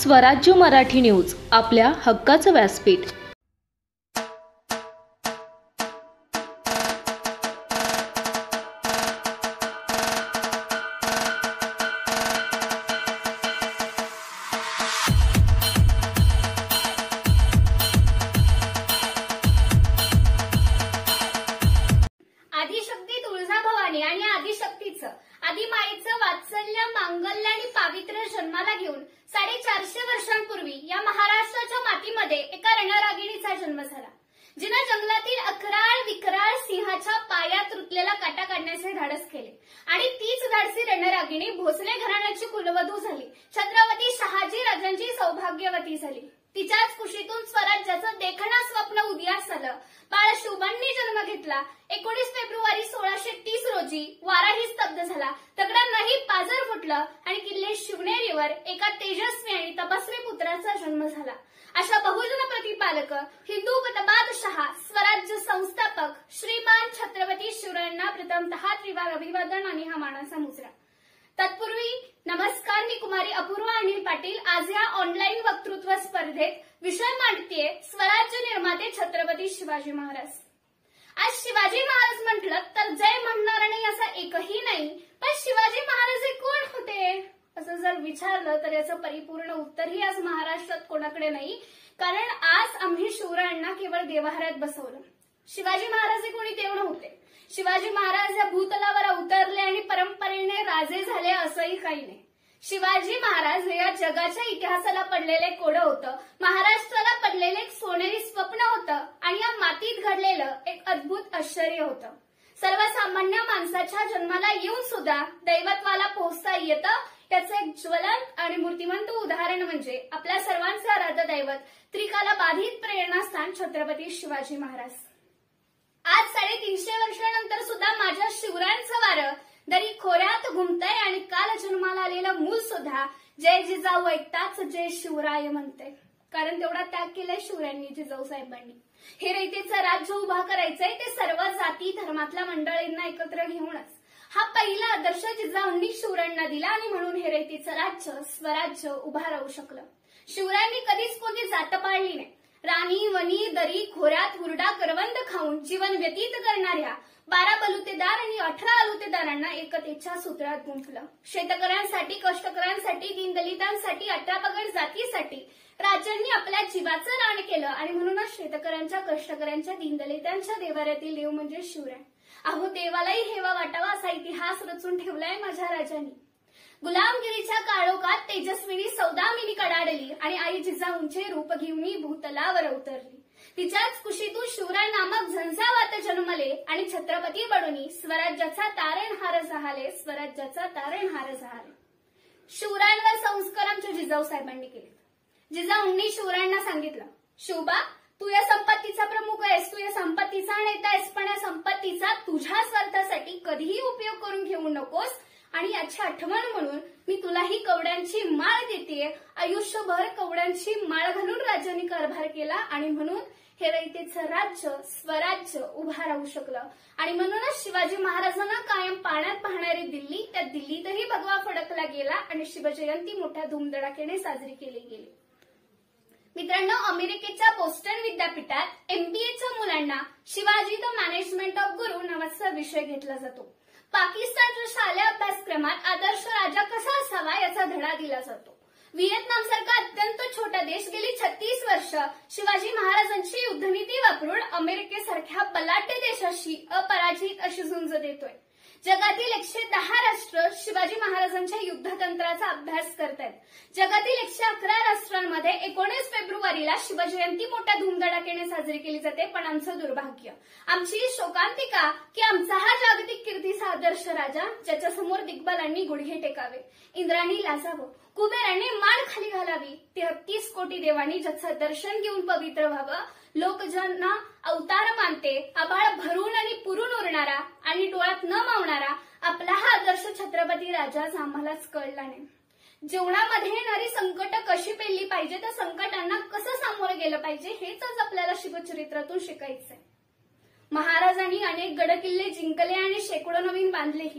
स्वराज्य मराठी न्यूज, आपल्या हक्काचं व्यासपीठ। आदिशक्ती तुळजाभवानी आणि आदिशक्तीचं आदिमाईचं वात्सल्य, मांगल्य आणि पावित्र्य जन्माला घेऊन 450 वर्षांपूर्वी या महाराष्ट्राच्या मातीमध्ये एका रणरागिणीचा जन्म झाला, जिने जंगलातील अकराळ विकराळ सिंहाच्या पायात रुतलेला काटा काढण्याचे धाडस केले आणि तीच धाडसी रणरागिणी भोसले घराण्याची कुलवधू झाली, छत्रपती शहाजी राजांची सौभाग्यवती झाली। तिच्याच कुशीतून स्वराज्याचं देखणं स्वप्न उदयास आलं। बाळ शुभांनी जन्म घेतला। 19 फेब्रुवारी 1630 रोजी वाराही स्तब्ध झाला, दगडांनाही पाझर फुटलं आणि किल्ले शिवनेरीवर एका तेजस्वी आणि तपस्वी पुत्राचा जन्म झाला। अशा बहुजन प्रतिपालक, हिंदू बादशाह, स्वराज्य संस्थापक श्रीमान छत्रपती शिवरायांना प्रथमतः त्रिवार अभिवादन आणि हा मानाचा मुजरा। तत्पूर्वी नमस्कार, मी कुमारी अपूर्वा अनिल पाटील आज या ऑनलाईन वक्तृत्व स्पर्धेत विषय मांडतेय स्वराज्य निर्माते छत्रपती शिवाजी महाराज। आज शिवाजी महाराज म्हटलं तर जय म्हणणार नाही असा एकही नाही, पण शिवाजी महाराज हे कोण होते असं जर विचारलं तर याचं परिपूर्ण उत्तरही आज महाराष्ट्रात कोणाकडे नाही, कारण आज आम्ही शिवरायांना केवळ देवाऱ्यात बसवलं। शिवाजी महाराज हे कोणी देव नव्हते। शिवाजी महाराज या भूतलावर अवतरले आणि परंपरेने राजे झाले असंही काही नाही। शिवाजी महाराज हे या जगाच्या इतिहासाला पडलेले कोडं होतं, महाराष्ट्राला पडलेले एक सोनेरी स्वप्न होतं आणि या मातीत घडलेलं एक अद्भुत आश्चर्य होतं। सर्वसामान्य माणसाच्या जन्माला येऊन सुद्धा दैवत्वाला पोहोचता येतं, त्याचं एक ज्वलंत आणि मूर्तिमंत उदाहरण म्हणजे आपल्या सर्वांचे आराध्य दैवत, त्रिकाला बाधित प्रेरणास्थान छत्रपती शिवाजी महाराज। आज 350 वर्षानंतर सुद्धा माझ्या शिवरायांचं वारं दरी खोऱ्यात घुमतंय आणि काल जन्माला आलेलं मूल सुद्धा जय जिजाऊ ऐकताच जय शिवराय म्हणते, कारण तेवढा त्याग केलाय शिवरायांनी, जिजाऊ साहेबांनी। हे रयतेचं राज्य उभा करायचंय ते सर्व जाती धर्मातल्या मंडळींना एकत्र घेऊनच। हा पहिला आदर्श जिजाऊंनी शिवरायांना दिला आणि म्हणून हे रयतेचं राज्य, स्वराज्य उभा राहू शकलं। शिवरायांनी कधीच कोणती जात पाळली नाही। राणी वनी दरी खोऱ्यात हुरडा करवंद खाऊन जीवन व्यतीत करणाऱ्या 12 बलुतेदार आणि 18 अलुतेदारांना एकतेच्या सूत्रात गुंफलं। शेतकऱ्यांसाठी, कष्टकऱ्यांसाठी, दीनदलितांसाठी, 18 पगड जातीसाठी राज्यांनी आपल्या जीवाचं रान केलं आणि म्हणूनच शेतकऱ्यांच्या, कष्टकऱ्यांच्या, दीनदलितांच्या देवाऱ्यातील देव म्हणजे शिवराय। अहो, देवालाही हेवा वाटावा असा इतिहास रचून ठेवलाय माझ्या राजांनी। गुलामगिरीच्या काळोखात तेजस्विनी सौदामिनी कडाडली आणि आई जिजाऊंचे रूप घेऊन भूतलावर अवतरली। तिच्याच कुशीतून शिवराय नामक झंझावात जन्मले आणि छत्रपती बडोनी स्वराज्याचा तारणहार झाले, स्वराज्याचा तारणहार झाले। शिवरायांवर संस्कार आमच्या जिजाऊ साहेबांनी केले। जिजाऊंनी शिवरायांना सांगितलं, शिवबा, तू या संपत्तीचा प्रमुख आहेस, तू या संपत्तीचा नेता आहेस, पण या संपत्तीचा तुझ्या स्वार्थासाठी कधीही उपयोग करून घेऊ नकोस आणि याची आठवण म्हणून मी तुलाही कवड्यांची माळ देतेय। आयुष्यभर कवड्यांची माळ घालून राज्यांनी कारभार केला आणि म्हणून हे रयतेचं राज्य, स्वराज्य उभा राहू शकलं आणि म्हणूनच शिवाजी महाराजांना कायम पाण्यात पाहणारी दिल्ली, त्या दिल्लीतही भगवा फडकला गेला आणि शिवजयंती मोठ्या धूमधडाक्याने साजरी केली गेली। मित्रांनो, अमेरिकेच्या बोस्टन विद्यापीठात MBAच्या मुलांना शिवाजी द मॅनेजमेंट ऑफ गुरु नावाचा विषय घेतला जातो। पाकिस्तानच्या शालेय अभ्यासक्रमात आदर्श राजा कसा असावा याचा धडा दिला जातो। व्हिएतनामसारखा अत्यंत छोटा देश गेली 36 वर्ष शिवाजी महाराजांची युद्धनीती वापरून अमेरिकेसारख्या बलाढ्य देशाशी अपराजित अशी झुंज देतोय। जगातील 110 राष्ट्र शिवाजी महाराजांच्या युद्धतंत्राचा अभ्यास करतायत। जगातील 111 राष्ट्रांमध्ये 19 फेब्रुवारीला शिवजयंती मोठ्या धूमधडाक्याने साजरी केली जाते, पण आमचं दुर्भाग्य, आमची शोकांतिका की आमचा हा जागतिक कीर्तीचा आदर्श राजा, ज्याच्यासमोर दिग्बलांनी गुडघे टेकावे, इंद्रांनी लाजावं, कुबेरांनी मान खाली घालावी, 33 कोटी देवांनी ज्याचं दर्शन घेऊन पवित्र व्हावं, लोक ज्यांना अवतार मानते, आभाळ भरून आणि पुरून उरणारा आणि डोळ्यात न मावणारा आपला हा आदर्श छत्रपती राजाच आम्हालाच कळला नाही। जीवनामध्ये येणारी संकट कशी पेलली पाहिजे, त्या संकटांना कसं सामोरं गेलं पाहिजे हेच आज आपल्याला शिवचरित्रातून शिकायचंय। महाराजांनी अनेक गडकिल्ले जिंकले आणि शेकडो नवीन बांधलेही,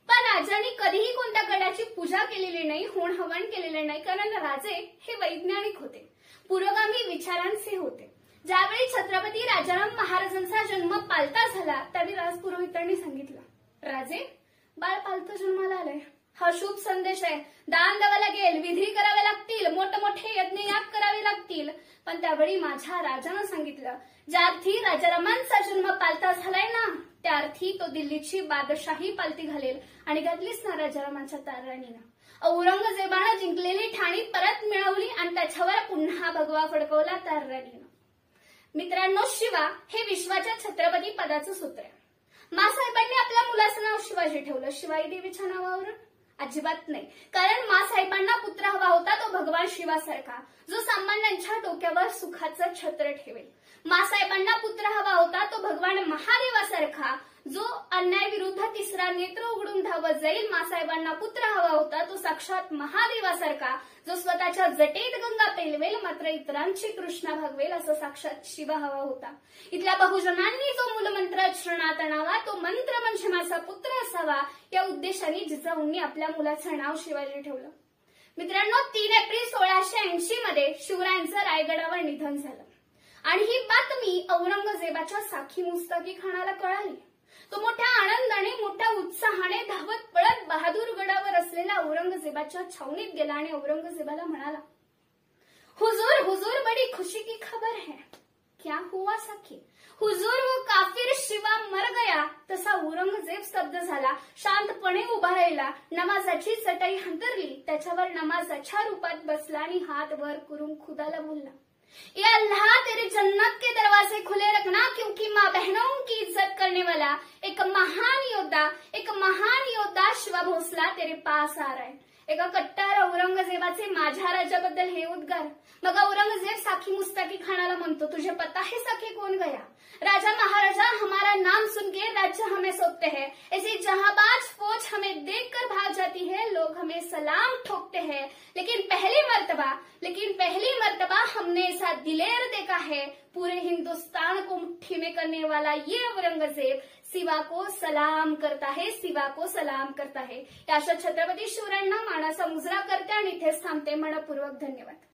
पण राजांनी कधीही कोणत्या गडाची पूजा केलेली नाही, होण हवन केलेले नाही, कारण राजे हे वैज्ञानिक होते, पुरोगामी विचारांचे होते. ज्यावेळी छत्रपती राजाराम महाराजांचा जन्म पालता झाला त्यावेळी राजपुरोहितांनी सांगितलं, राजे बाळ पालतं जन्माला आलंय, हा शुभ संदेश आहे, दान द्यावं लागेल, विधी करावे लागतील, मोठमोठे यज्ञयाग करावे लागतील. पण त्यावेळी माझ्या राजानं सांगितलं, ज्या अर्थी राजारामांचा जन्म पालता झालाय ना त्या अर्थी तो दिल्लीची बादशाही पालती घालेल. आणि घातलीच ना राजारामांच्या तारराणीनं. औरंगजेबानं जिंकलेली ठाणी परत मिळवली आणि त्याच्यावर पुन्हा भगवा फडकवला तारराणीनं. मित्रांनो, शिवा हे विश्वाच्या छत्रपती पदाचं सूत्र आहे. मासाहेबांनी आपल्या मुलाचं नाव शिवाजी ठेवलं. शिवाई देवीच्या नावावरून? अजिबात नाही. कारण मासाहेबांना पुत्र हवा होता तो भगवान शिवासारखा, जो सामान्यांच्या डोक्यावर सुखाचं छत्र ठेवेल. मासाहेबांना पुत्र हवा होता तो भगवान महादेवासारखा, जो अन्यायाविरुद्ध तिसरा नेत्र उघडून धावत जाईल. मासाहेबांना पुत्र हवा होता तो साक्षात महादेवासारखा, जो स्वतःच्या जटेत गंगा पेलवेल मात्र इतरांची तृष्णा भागवेल. असं साक्षात शिवा हवा होता. इथल्या बहुजनांनी जो मूलमंत्र श्रणात आणावा तो मंत्र म्हणजे माझा पुत्र असावा, या उद्देशाने जिजाऊंनी आपल्या मुलाचं नाव शिवाजी ठेवलं. मित्रांनो, 3 एप्रिल 1680 मध्ये शिवरायांचं रायगडावर निधन झालं आणि ही बातमी औरंगजेबाच्या साखी मुस्ताकी खानाला कळाली. तो मोठ्या आनंदाने मोठ्या उत्साहाने धावत पळत बहादूरगडावर असलेल्या औरंगजेबाच्या छावणीत गेला आणि औरंगजेबाला म्हणाला, हुजूर हुजूर बड़ी खुशी की खबर है. क्या हुआ सखी? हुजूर वो काफिर शिवा मर गया. तसा औरंगजेब स्तब्ध झाला, शांतपणे उभा राहिला, नमाजाची चटई हंतरली, त्याच्यावर नमाजाच्या रूपात बसला आणि हात वर करून खुदाला बोलला, या अल्लाह तेरे जन्नत के दरवाजे खुले रखना, क्योंकि माँ बहनों की इज्जत करने वाला एक महान योद्धा शिवा भोसला तेरे पास आ रहा है. एका कट्टर औरंगजेबाचे माझ्या राजाबद्दल हे उद्गार. मग औरंगजेब साखी मुस्ताकी खानाला म्हणतो, तुझे पता है सखी कौन गया? राजा महाराजा हमारा नाम सुन के राज्य हमें सौंपते हैं, ऐसी जहांबाज फौज हमें देखकर भाग जाती है, लोग हमें सलाम ठोकते हैं, लेकिन पहली मर्तबा हमने ऐसा दिलेर देखा है, पूरे हिंदुस्तान को मुट्ठी में करने वाला ये औरंगजेब शिवा को सलाम करता है. या अशा छत्रपती शिवरायांना मानाचा मुजरा करते आणि इथेच थांबते. मनपूर्वक धन्यवाद.